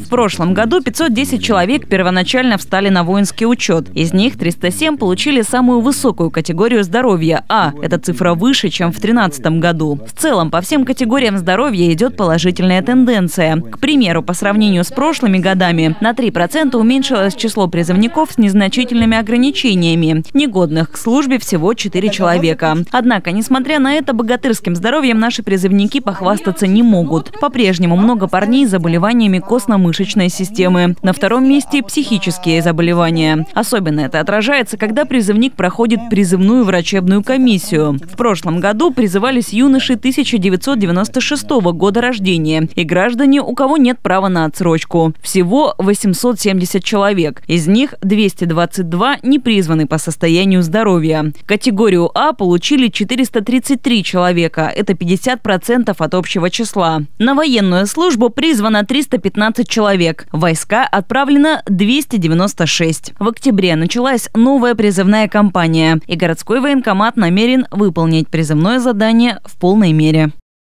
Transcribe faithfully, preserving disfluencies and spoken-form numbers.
прошлом году пятьсот десять человек первоначально встали на воинский учет. Из них триста семь получили самую высокую категорию здоровья А. Это цифра выше, чем в две тысячи тринадцатом году. В целом, по всем категориям здоровья идет положительная тенденция. К примеру, по сравнению с прошлыми годами, на три процента уменьшилось число призывников с незначительными ограничениями. Негодных к службе всего четыре человека. Однако, несмотря на это, богатырским здоровьем наши призывники похвастаться не могут. По-прежнему много парней с заболеваниями костно-мышечной системы. На втором месте – психические заболевания. Особенно это отражается, когда призывник проходит призывную врачебную комиссию. В прошлом году призывались юноши тысяча девятьсот девяносто шестого года рождения и граждане, у кого нет права на отсрочку. Всего восемьсот семьдесят человек. Из них двести двадцать два не призваны по состоянию здоровья. Категорию А получили четыреста тридцать три человека. Это пятьдесят процентов от общего числа. На военную службу призвано триста пятнадцать человек. В войска отправлено двести девяносто шесть. В октябре началась новая призывная кампания, и городской военкомат намерен выполнить призывное задание в полной мере.